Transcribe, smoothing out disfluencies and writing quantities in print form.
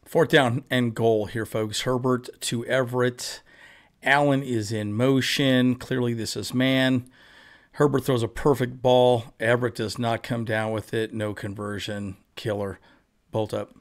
Fourth down and goal here, folks. Herbert to Everett. Allen is in motion. Clearly this is man. Herbert throws a perfect ball. Everett does not come down with it. No conversion. Killer. Bolt up.